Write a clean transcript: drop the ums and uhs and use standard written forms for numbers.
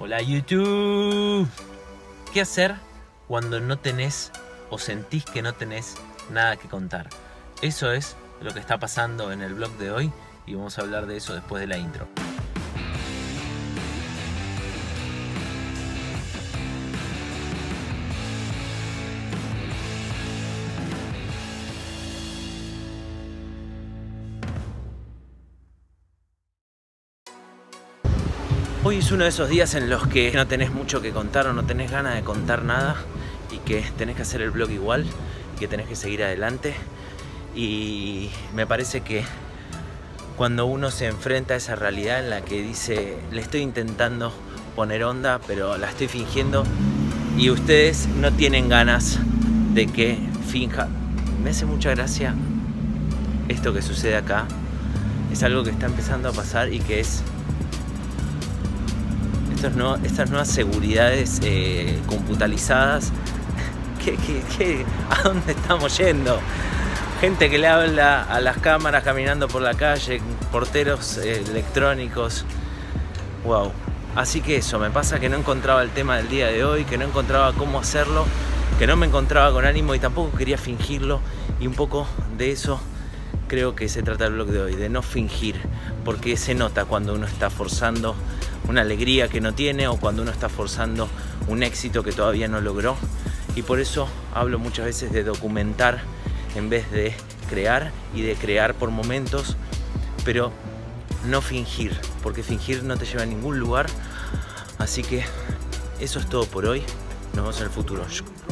Hola YouTube. ¿Qué hacer cuando no tenés o sentís que no tenés nada que contar? Eso es lo que está pasando en el vlog de hoy y vamos a hablar de eso después de la intro. Hoy es uno de esos días en los que no tenés mucho que contar o no tenés ganas de contar nada y que tenés que hacer el vlog igual y que tenés que seguir adelante. Y me parece que cuando uno se enfrenta a esa realidad en la que dice le estoy intentando poner onda pero la estoy fingiendo y ustedes no tienen ganas de que finja. Me hace mucha gracia esto que sucede acá. Es algo que está empezando a pasar y que es estas nuevas seguridades computalizadas. ¿A dónde estamos yendo? Gente que le habla a las cámaras caminando por la calle, porteros electrónicos. Wow. Así que eso, me pasa que no encontraba el tema del día de hoy, que no encontraba cómo hacerlo, que no me encontraba con ánimo y tampoco quería fingirlo. Y un poco de eso creo que se trata el vlog de hoy, de no fingir, porque se nota cuando uno está forzando una alegría que no tiene o cuando uno está forzando un éxito que todavía no logró. Y por eso hablo muchas veces de documentar en vez de crear, y de crear por momentos, pero no fingir, porque fingir no te lleva a ningún lugar. Así que eso es todo por hoy. Nos vemos en el futuro.